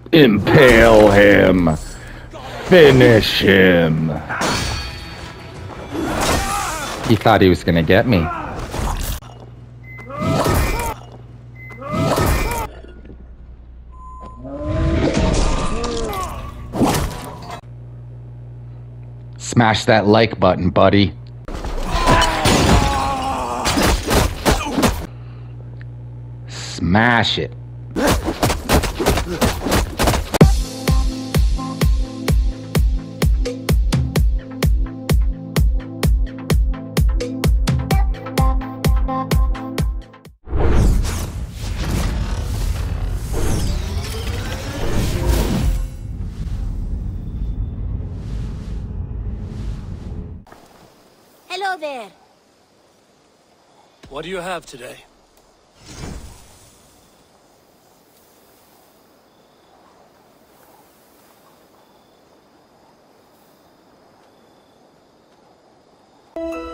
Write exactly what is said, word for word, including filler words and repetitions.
Impale him. Finish him. He thought he was gonna get me. Smash that like button, buddy. Smash it. Hello there. What do you have today? You